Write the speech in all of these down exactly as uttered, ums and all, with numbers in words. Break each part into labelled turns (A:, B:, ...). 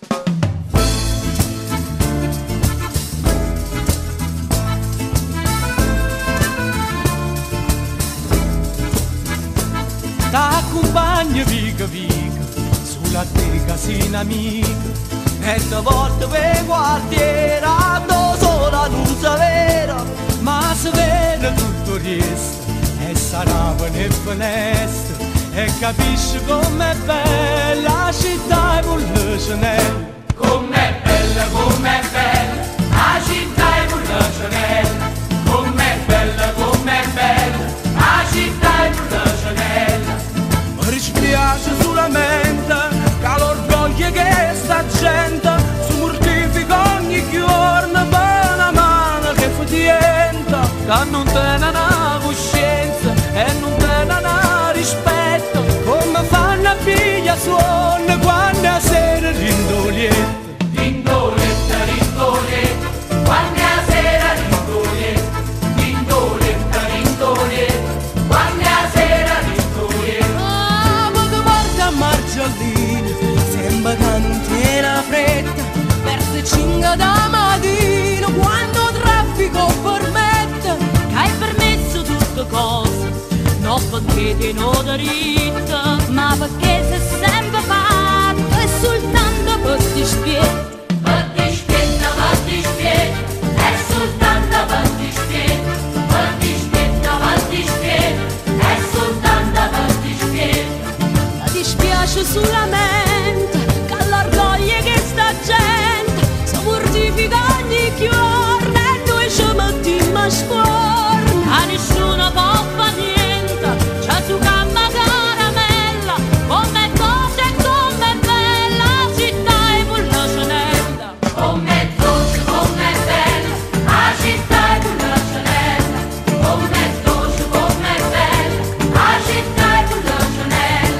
A: T'accompagno vica vica sulla te casina amica e te volte per quartiera do sola non si vera ma si vede tutto il resto e sarà nel finestra e capisci com'è bella la città e vuole Chanel.
B: Com'è bella, com'è bella la città e vuole Chanel. Com'è bella, com'è bella la città e vuole Chanel.
A: Mi dispiace solamente che l'orgoglio che sta gente si mortifica ogni giorno per una mano che fatienta, che non tiene una coscienza e non tiene una rispetto, come fanno a piglia suono quando a sera rindolietta.
B: Rindoletta, rindoletta, quando a sera rindoletta. Rindoletta, rindoletta, quando a sera rindoletta.
A: Ah, ma che guarda Margiolina, sembra che non tiene fretta, verso cinque da mattina quando il traffico permette, che hai permesso tutte cose, non perché ti non diritta,
C: ma perché sei sempre fatto e soltanto per dispietto.
B: Per dispietto, per dispietto, è soltanto per dispietto. Per dispietto, per dispietto, è soltanto per dispietto.
C: Mi dispiace solamente che l'orgoglio che sta gente si mortifica ogni giorno e noi ci mettiamo a scorno. A nessuno può fare niente, c'è su gamma caramella, come cosa e come bella la città e vuole Chanel.
B: Com'è dolce, com'è bella la città e vuole Chanel. Com'è dolce, com'è bella la città e vuole Chanel.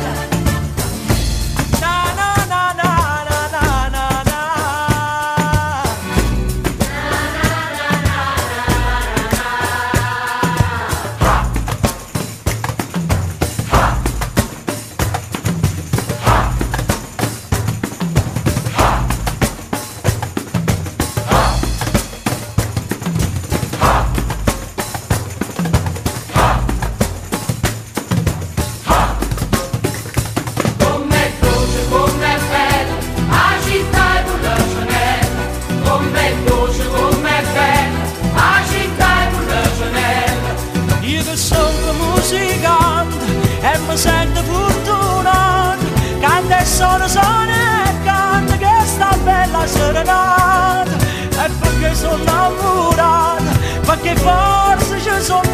A: na na na na na na na na.
B: Com'è dolce, com'è bella la città e vuole Chanel. Com'è dolce, com'è bella la città e vuole Chanel.
A: Io che sono musicante e mi sento fortunato, canto e sono sono e canto che sta bella serenata, e perché sono innamorato, perché forse ci sono